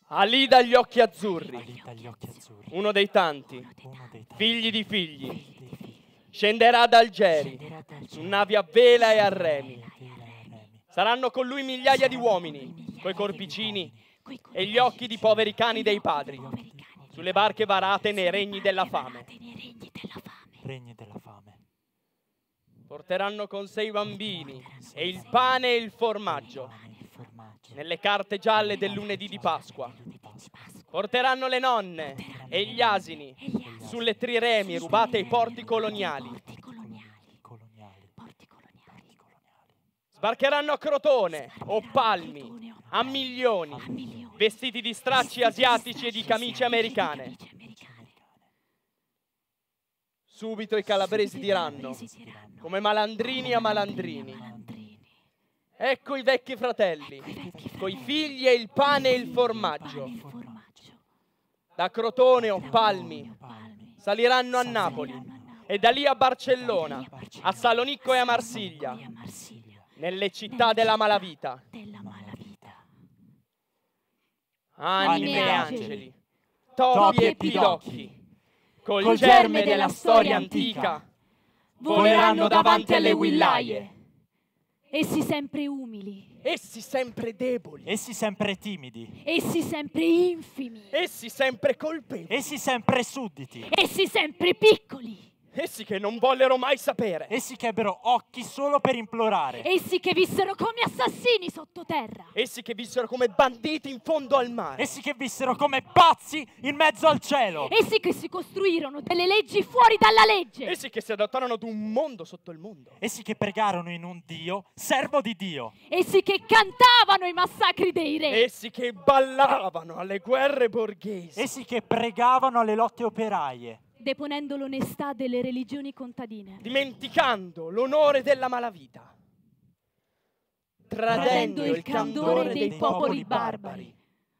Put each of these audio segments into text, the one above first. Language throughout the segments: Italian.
Ali dagli occhi azzurri, uno dei tanti, figli di figli, scenderà da Algeri, su navi a vela e a remi. Saranno con lui migliaia di uomini, coi corpicini e gli occhi di poveri cani dei padri, sulle barche varate nei regni della fame. Porteranno con sé i bambini e il pane e il formaggio, nelle carte gialle del lunedì di Pasqua. Porteranno le nonne e gli asini sulle triremi rubate ai porti coloniali. Sbarcheranno a Crotone o Palmi a milioni, vestiti di stracci asiatici e di camicie americane. Subito i calabresi diranno, come malandrini a malandrini: ecco i vecchi fratelli, coi figli e il pane e il formaggio. Da Crotone o Palmi saliranno a Napoli e da lì a Barcellona, a Salonicco e a Marsiglia, nelle città della malavita. Anime e angeli, topi e pidocchi, col germe della storia antica, voleranno davanti alle willaie. Essi sempre umili. Essi sempre deboli. Essi sempre timidi. Essi sempre infimi. Essi sempre colpevoli. Essi sempre sudditi. Essi sempre piccoli. Essi che non vollero mai sapere. Essi che ebbero occhi solo per implorare. Essi che vissero come assassini sottoterra. Essi che vissero come banditi in fondo al mare. Essi che vissero come pazzi in mezzo al cielo. Essi che si costruirono delle leggi fuori dalla legge. Essi che si adattarono ad un mondo sotto il mondo. Essi che pregarono in un Dio, servo di Dio. Essi che cantavano i massacri dei re. Essi che ballavano alle guerre borghesi. Essi che pregavano alle lotte operaie. Deponendo l'onestà delle religioni contadine. Dimenticando l'onore della malavita. Tradendo il candore dei popoli barbari.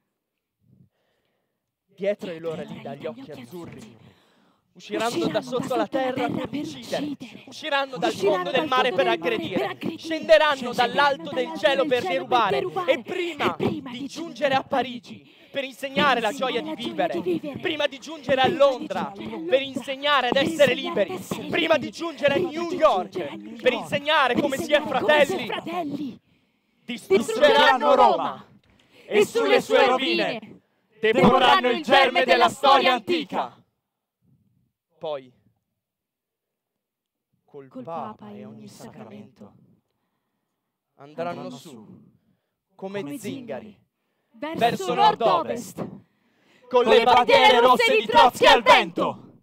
Dietro ai loro lì dagli occhi azzurri. Usciranno da sotto la terra per uccidere. Usciranno dal fondo del mare per aggredire. Scenderanno dall'alto del cielo per derubare. E prima di giungere a Parigi, per insegnare la gioia di vivere, prima di giungere a Londra, per insegnare ad essere liberi, prima di giungere a New York, per insegnare come si è fratelli, distruggeranno Roma e sulle sue rovine deporranno il germe della storia antica. Poi, col Papa e ogni sacramento, andranno su come zingari verso nord-ovest, con le bandiere rosse di Trotsky al vento.